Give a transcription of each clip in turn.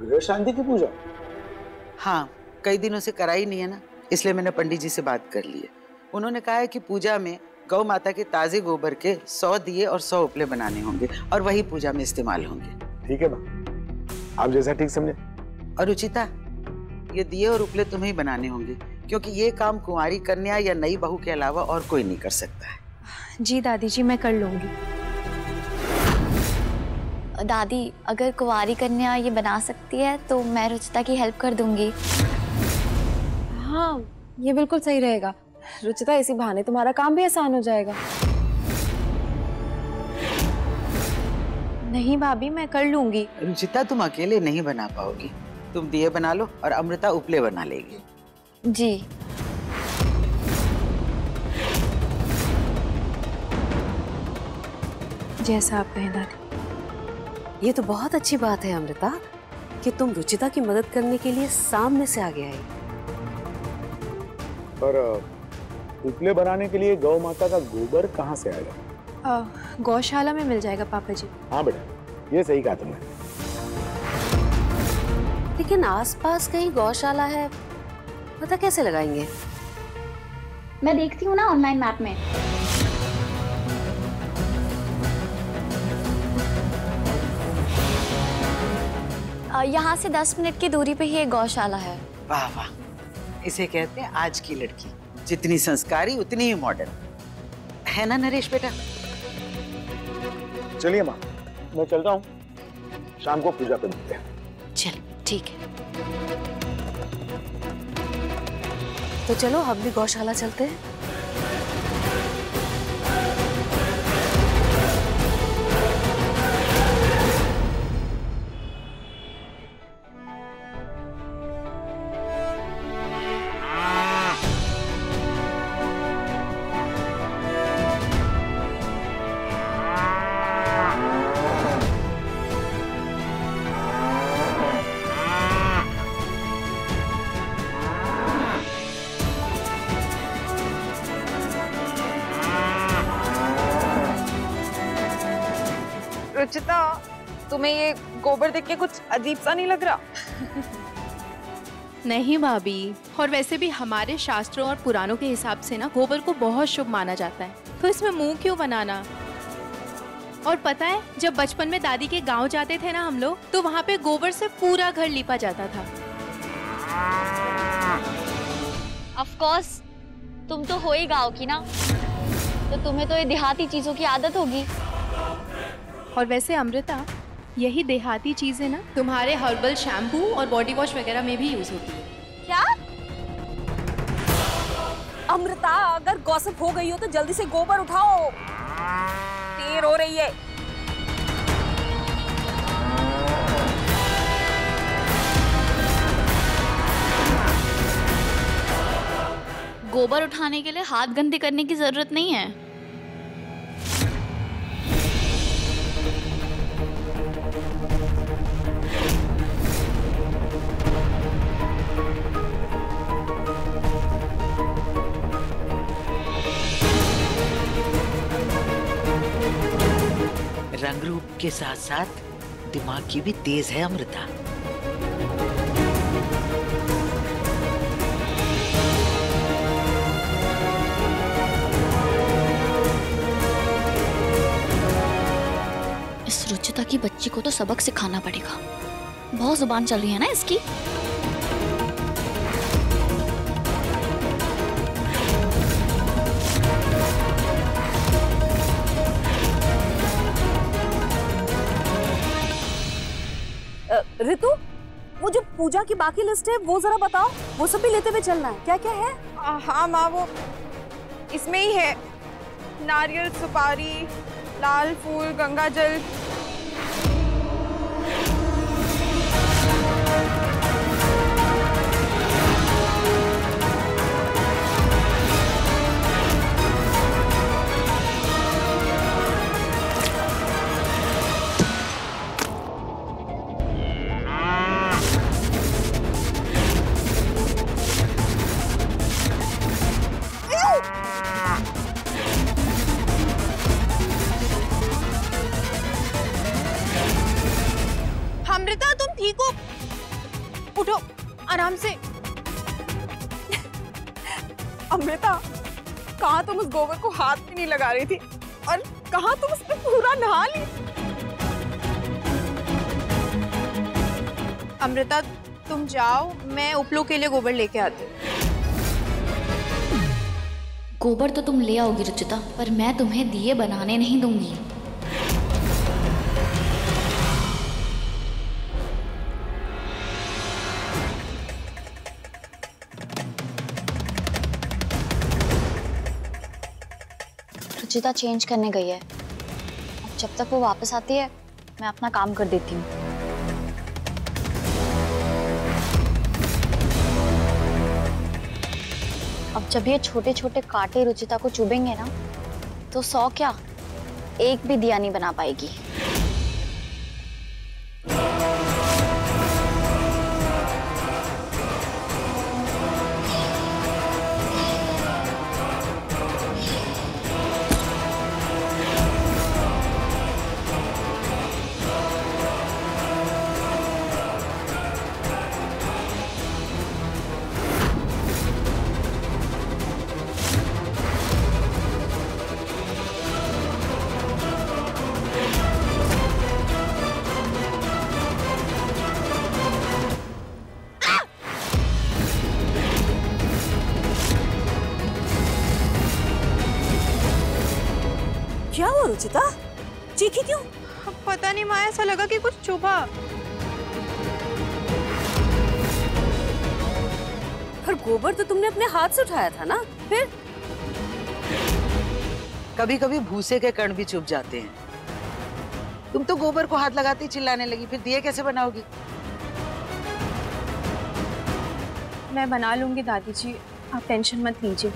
गृह शांति की पूजा? हाँ, कई दिनों से कराई नहीं है ना, इसलिए मैंने पंडित जी से बात कर ली है। उन्होंने कहा है कि पूजा में गौ माता के ताजे गोबर के 100 दिए और 100 उपले बनाने होंगे और वही पूजा में इस्तेमाल होंगे। ठीक है माँ, आप जैसा ठीक समझे। और रुचिता, ये दिए और उपले तुम्हें ही बनाने होंगे, क्योंकि ये काम कुंवारी कन्या या नई बहू के अलावा और कोई नहीं कर सकता है। जी दादी जी, मैं कर लूंगी। दादी, अगर कुंवारी कन्या ये बना सकती है तो मैं रुचिता की हेल्प कर दूंगी। हाँ, ये बिल्कुल सही रहेगा रुचिता, इसी बहाने तुम्हारा काम भी आसान हो जाएगा। नहीं भाभी, मैं कर लूंगी। रुचिता, तुम अकेले नहीं बना पाओगी, तुम दिए बना लो और अमृता उपले बना लेगी। जी। जैसा आप कहें दादी। ये तो बहुत अच्छी बात है अमृता कि तुम रुचिता की मदद करने के लिए सामने से आगे आई। पर उपले बनाने के लिए गौ माता का गोबर कहाँ से आएगा? गौशाला में मिल जाएगा पापा जी। हाँ बेटा, ये सही कहा तुमने। लेकिन आसपास कहीं गौशाला है, पता कैसे लगाएंगे? मैं देखती हूँ ना ऑनलाइन मैप में। यहाँ से 10 मिनट की दूरी पे ही एक गौशाला है। वाह वाह, इसे कहते हैं आज की लड़की, जितनी संस्कारी उतनी ही मॉडर्न, है ना नरेश बेटा? चलिए माँ, मैं चलता हूँ, शाम को पूजा पे मिलते हैं। चल ठीक है, तो चलो हम भी गौशाला चलते हैं। रुचिता, तुम्हें ये गोबर देख के कुछ अजीब सा नहीं लग रहा? नहीं भाभी, और वैसे भी हमारे शास्त्रों और पुराणों के हिसाब से ना गोबर को बहुत शुभ माना जाता है, तो इसमें मुंह क्यों बनाना? और पता है, जब बचपन में दादी के गांव जाते थे ना हम लोग, तो वहाँ पे गोबर से पूरा घर लीपा जाता था। ऑफ कोर्स, तुम तो हो ही गाँव की ना, तो तुम्हें तो ये देहाती चीजों की आदत होगी। और वैसे अमृता, यही देहाती चीजें ना तुम्हारे हर्बल शैम्पू और बॉडी वॉश वगैरह में भी यूज होती है। क्या? अमृता, अगर गॉसिप हो गई हो तो जल्दी से गोबर उठाओ, देर हो रही है। गोबर उठाने के लिए हाथ गंदे करने की जरूरत नहीं है। रंग रूप के साथ साथ दिमाग की भी तेज है अमृता। इस रुचिता की बच्ची को तो सबक सिखाना पड़ेगा, बहुत जुबान चल रही है ना इसकी। ऋतु, वो जो पूजा की बाकी लिस्ट है वो जरा बताओ, वो सब भी लेते हुए चलना है। क्या क्या है? हाँ माँ, वो इसमें ही है, नारियल, सुपारी, लाल फूल, गंगा जल। उठो आराम से। अमृता, कहाँ तुम उस गोबर को हाथ भी नहीं लगा रही थी और कहाँ तुम उस पर पूरा नहा ली। अमृता तुम जाओ, मैं उपलो के लिए गोबर लेके आती हूँ। गोबर तो तुम ले आओगी रुचिता, पर मैं तुम्हें दिए बनाने नहीं दूंगी। रुचिता चेंज करने गई है। अब जब तक वो वापस आती है मैं अपना काम कर देती हूँ। अब जब ये छोटे छोटे कांटे रुचिता को चुभेंगे ना, तो 100 क्या 1 भी दिया नहीं बना पाएगी। क्या हुआ रुचिता? चीखी क्यों? पता नहीं माँ, ऐसा लगा कि कुछ चुभा। पर गोबर तो तुमने अपने हाथ से उठाया था ना, फिर? कभी कभी भूसे के कण भी चुभ जाते हैं। तुम तो गोबर को हाथ लगाते ही चिल्लाने लगी, फिर दिए कैसे बनाओगी? मैं बना लूंगी दादी जी, आप टेंशन मत लीजिए।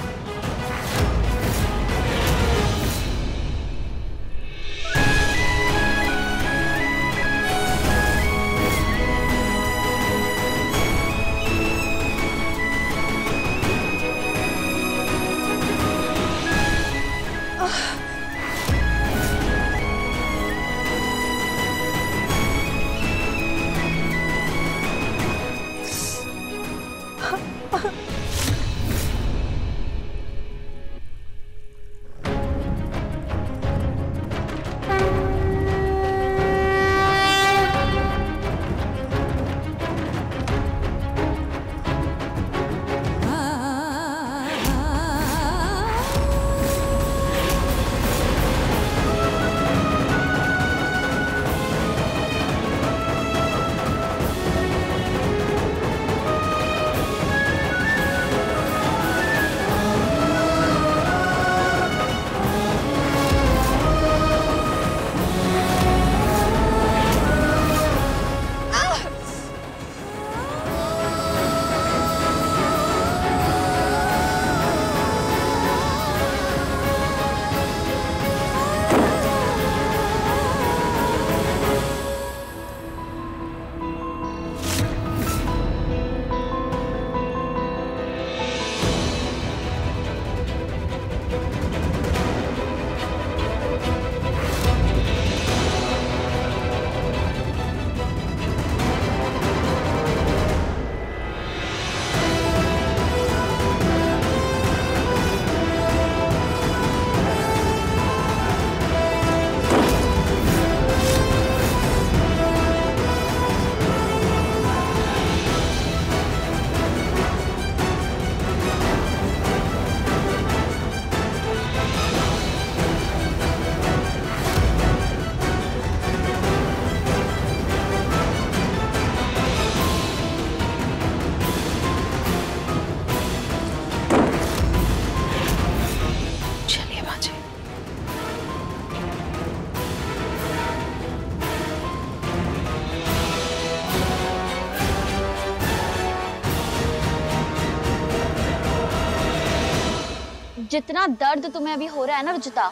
जितना दर्द तुम्हें अभी हो रहा है ना रुचिता,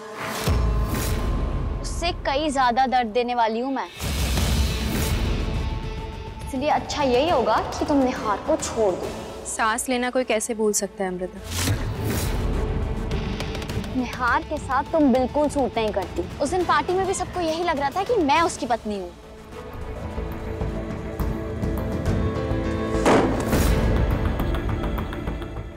उससे कई ज्यादा दर्द देने वाली हूं मैं। इसलिए अच्छा यही होगा कि तुम निहार को छोड़ दो। सांस लेना कोई कैसे भूल सकता है अमृता? निहार के साथ तुम बिल्कुल सूट नहीं करती। उस दिन पार्टी में भी सबको यही लग रहा था कि मैं उसकी पत्नी हूँ।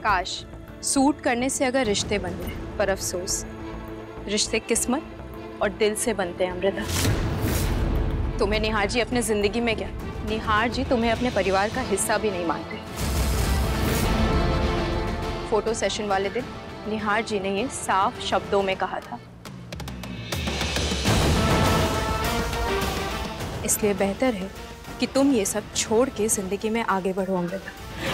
काश सूट करने से अगर रिश्ते बनते, पर अफसोस रिश्ते किस्मत और दिल से बनते हैं अमृता। तुम्हें निहार जी अपने जिंदगी में क्या, निहार जी तुम्हें अपने परिवार का हिस्सा भी नहीं मानते। फोटो सेशन वाले दिन निहार जी ने ये साफ शब्दों में कहा था। इसलिए बेहतर है कि तुम ये सब छोड़ के जिंदगी में आगे बढ़ो अमृता,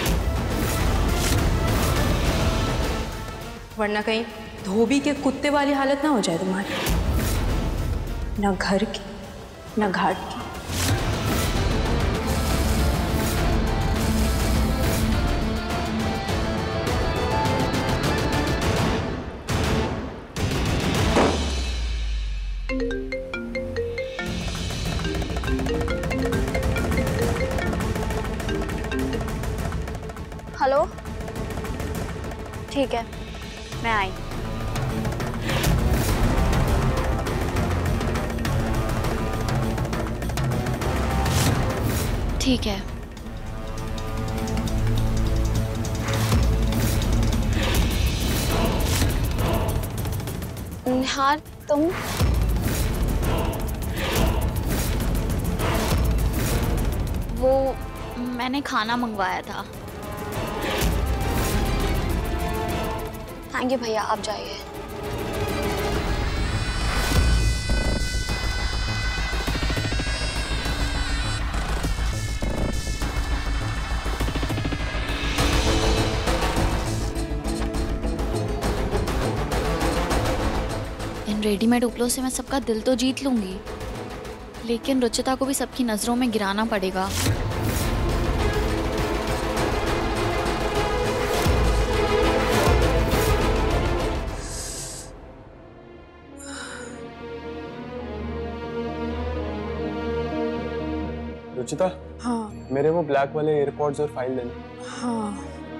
वरना कहीं धोबी के कुत्ते वाली हालत ना हो जाए तुम्हारी, ना घर की ना घाट की। हेलो, ठीक है, मैं आई। ठीक है। निहार, तुम वो मैंने खाना मंगवाया था। थैंक यू भैया, आप जाइए। इन रेडीमेड उपलों से मैं सबका दिल तो जीत लूंगी, लेकिन रुचिता को भी सबकी नजरों में गिराना पड़ेगा। रुचिता, हाँ मेरे वो ब्लैक वाले एयरपॉड्स और फाइल देना। हाँ।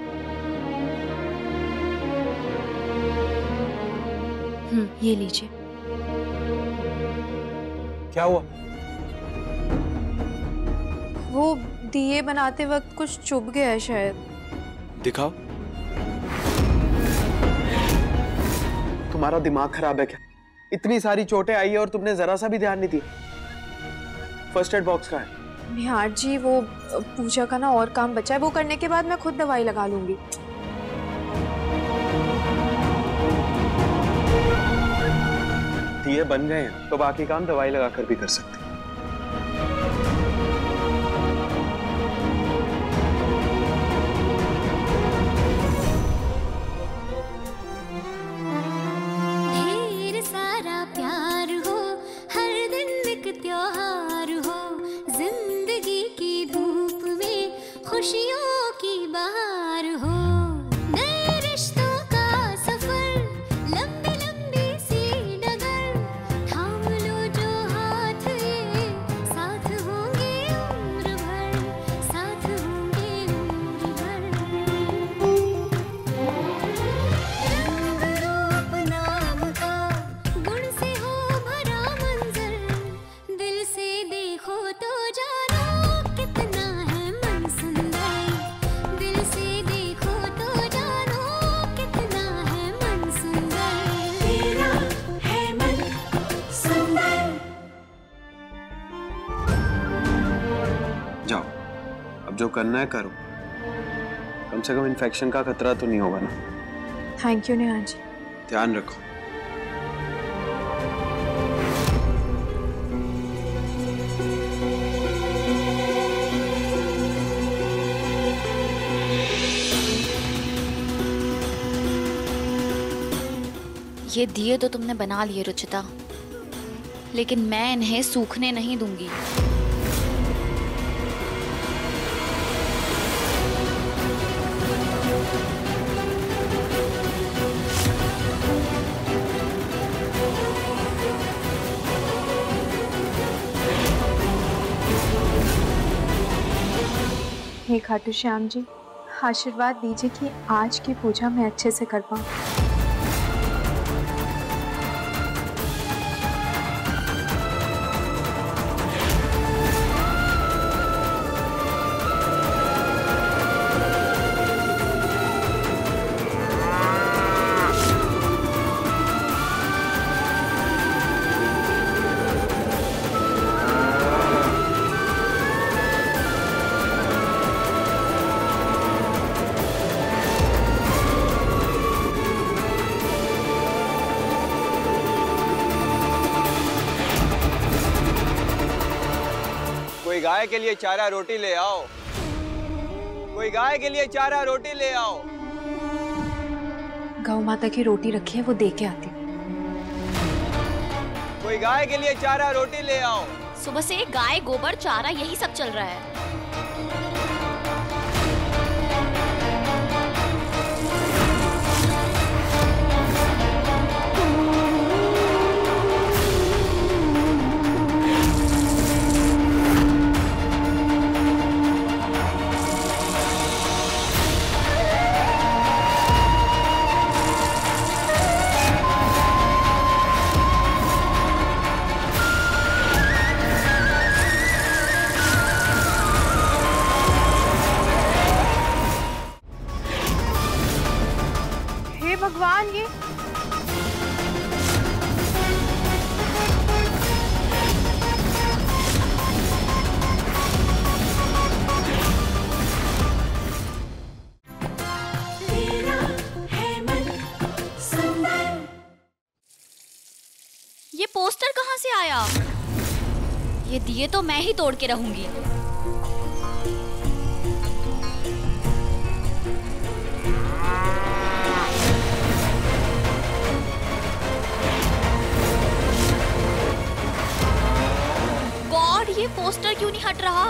ये लीजिए। क्या हुआ? वो दिए बनाते वक्त कुछ चुभ गया है शायद। दिखाओ। तुम्हारा दिमाग खराब है क्या? इतनी सारी चोटें आई है और तुमने जरा सा भी ध्यान नहीं दिया। फर्स्ट एड बॉक्स कहाँ है? निहार जी, वो पूजा का ना और काम बचा है, वो करने के बाद मैं खुद दवाई लगा लूंगी। दिए बन गए हैं तो बाकी काम दवाई लगाकर भी कर सकते हैं। ढेर सारा प्यार हो, हर दिन एक त्योहार हो, जिंदगी की धूप में खुशियों की बहार हो। नए रिश्तों का सफर, लंबी लंबी सी डगर, थाम लो जो हाथ ये, साथ होंगे उम्र भर, साथ होंगे उम्र भर। रंग रूप नाम का, गुण से हो भरा मंजर, दिल से देखो तो जानो कितना है मन सुंदर, दिल से देखो तो जानो कितना है मन सुंदर, तेरा है मन सुंदर। जाओ, अब जो करना है करो। कम से कम इन्फेक्शन का खतरा तो नहीं होगा ना। Thank you Nihar ji. ध्यान रखो। ये दिए तो तुमने बना लिए रुचिता, लेकिन मैं इन्हें सूखने नहीं दूंगी। हे खाटू श्याम जी, आशीर्वाद दीजिए कि आज की पूजा मैं अच्छे से कर पाऊँ। गाय के लिए चारा रोटी ले आओ। कोई गाय के लिए चारा रोटी ले आओ। गौ माता की रोटी रखी है, वो दे के आती हूँ। कोई गाय के लिए चारा रोटी ले आओ। सुबह से गाय गोबर चारा यही सब चल रहा है। भगवान, ये पोस्टर कहाँ से आया? ये दिए तो मैं ही तोड़ के रहूंगी। गॉड, ये पोस्टर क्यों नहीं हट रहा?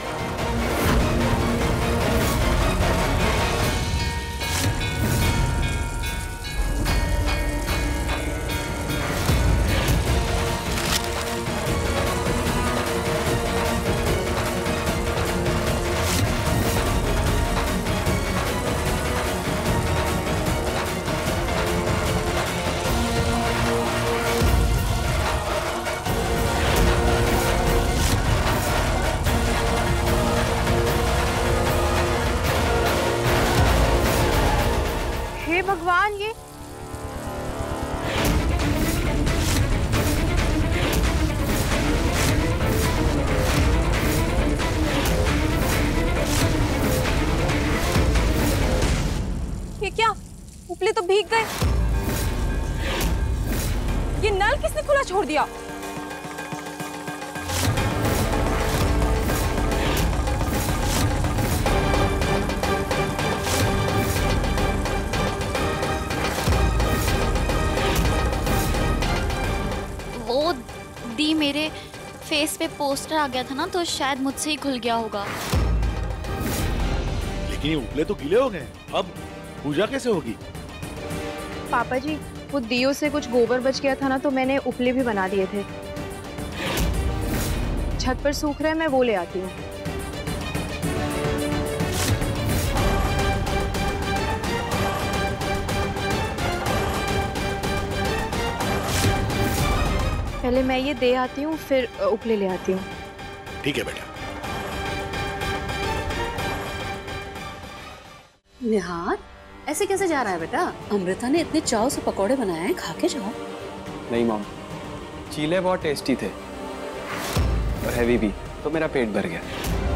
भगवान, ये क्या? उपले तो भीग गए। ये नल किसने खुला छोड़ दिया? दी मेरे फेस पे पोस्टर आ गया था ना, तो शायद मुझसे ही खुल गया होगा। लेकिन ये उपले तो गीले हो गए, अब पूजा कैसे होगी? पापा जी, वो दियो से कुछ गोबर बच गया था ना, तो मैंने उपले भी बना दिए थे। छत पर सूख रहे हैं, मैं वो ले आती हूँ। पहले मैं ये दे आती हूँ, फिर उपले ले आती हूँ। ठीक है बेटा। निहार, ऐसे कैसे जा रहा है बेटा? अमृता ने इतने चाव से पकौड़े बनाए हैं, खा के जाओ। नहीं मॉम, चीले बहुत टेस्टी थे और हैवी भी, तो मेरा पेट भर गया।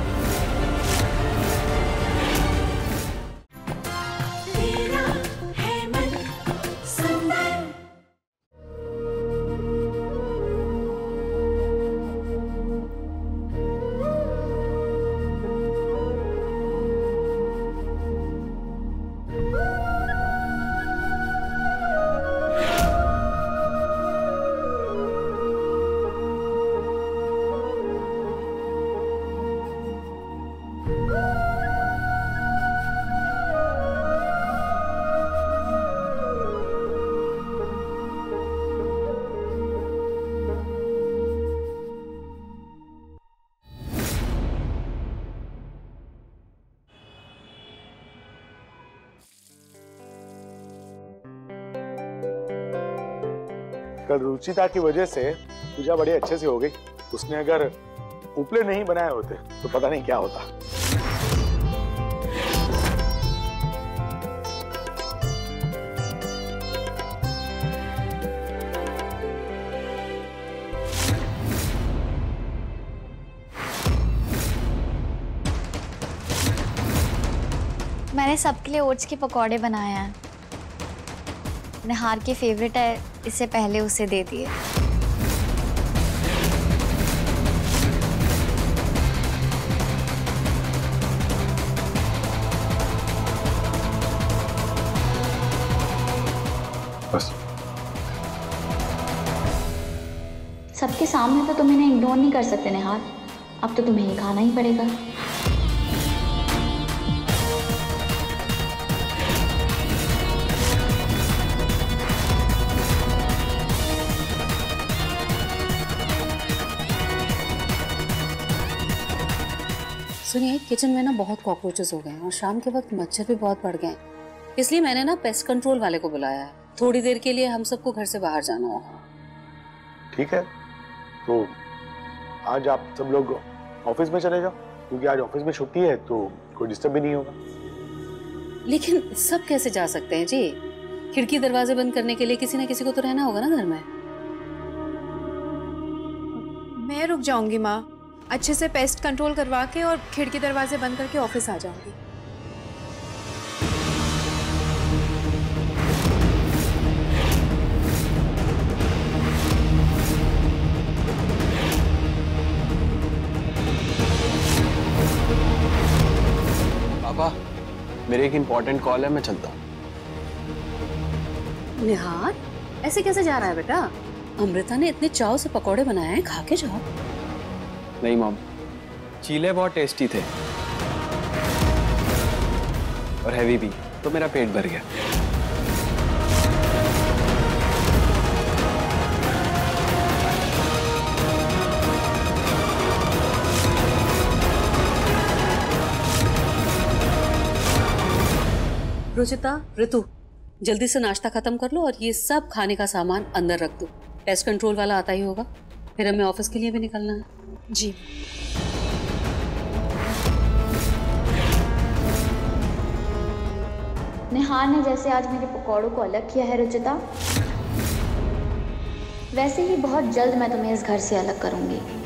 कल रुचिता की वजह से पूजा बड़े अच्छे से हो गई। उसने अगर उपले नहीं बनाए होते तो पता नहीं क्या होता। मैंने सबके लिए ओट्स के पकौड़े बनाए हैं। निहार के फेवरेट है, इससे पहले उसे दे दिए। सबके सामने तो तुम इन्हें इग्नोर नहीं कर सकते निहाल, अब तो तुम्हें ये खाना ही पड़ेगा। सुनिए, किचन में ना बहुत कॉकरोचेस हो गए हैं और शाम के वक्त मच्छर भी बहुत बढ़ गए हैं, इसलिए मैंने ना पेस्ट कंट्रोल वाले को बुलाया है। थोड़ी देर के लिए हम सबको घर से बाहर जाना होगा। ठीक है, तो आज आप सब लोग ऑफिस में चले जाओ, क्योंकि आज ऑफिस में छुट्टी है तो कोई डिस्टर्ब भी नहीं होगा। लेकिन सब कैसे जा सकते हैं जी? खिड़की दरवाजे बंद करने के लिए किसी ना किसी को तो रहना होगा ना घर में। मैं रुक जाऊंगी माँ, अच्छे से पेस्ट कंट्रोल करवा के और खिड़की दरवाजे बंद करके ऑफिस आ जाऊंगी। पापा, मेरे एक इम्पोर्टेंट कॉल है, मैं चलता हूँ। निहाल, ऐसे कैसे जा रहा है बेटा? अमृता ने इतने चाव से पकौड़े बनाए हैं, खा के जाओ। नहीं मॉम, चीले बहुत टेस्टी थे और हैवी भी, तो मेरा पेट भर गया। रुचिता, ऋतु, जल्दी से नाश्ता खत्म कर लो और ये सब खाने का सामान अंदर रख दो। पेस्ट कंट्रोल वाला आता ही होगा, फिर हमें ऑफिस के लिए भी निकलना है। जी। निहाल ने जैसे आज मेरे पकौड़ों को अलग किया है रुचिता, वैसे ही बहुत जल्द मैं तुम्हें इस घर से अलग करूंगी।